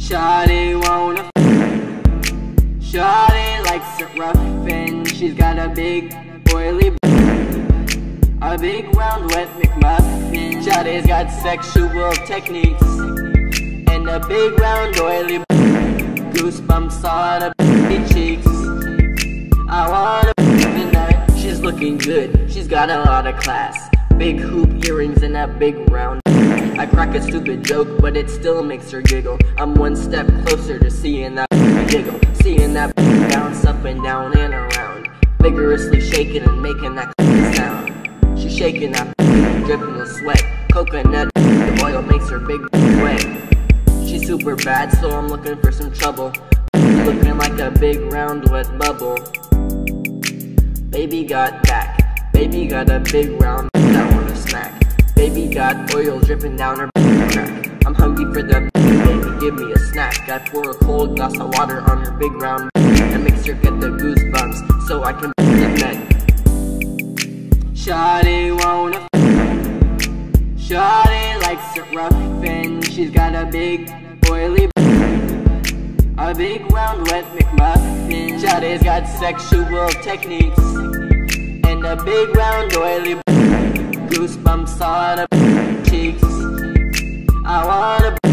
Shawty wanna Shawty likes it rough and she's got a big oily a big round wet McMuffin. Shawty's got sexual techniques and a big round oily goosebumps on her cheeks. I wanna tonight. She's looking good, she's got a lot of class. Big hoop earrings and a big round. I crack a stupid joke, but it still makes her giggle. I'm one step closer to seeing that giggle, seeing that bounce up and down and around, vigorously shaking and making that sound. She's shaking that, dripping with sweat. Coconut oil makes her big wet. She's super bad, so I'm looking for some trouble. Looking like a big round wet bubble. Baby got back, baby got a big round that wanna snack. Baby got oil dripping down her crack. I'm hungry for the baby, give me a snack. I pour a cold glass of water on her big round and makes her get the goosebumps so I can get that. Shawty wanna Shawty likes it rough and she's got a big oily a big round wet McMuffin. Shawty's got sexual techniques and a big round oily goosebumps on her cheeks. I wanna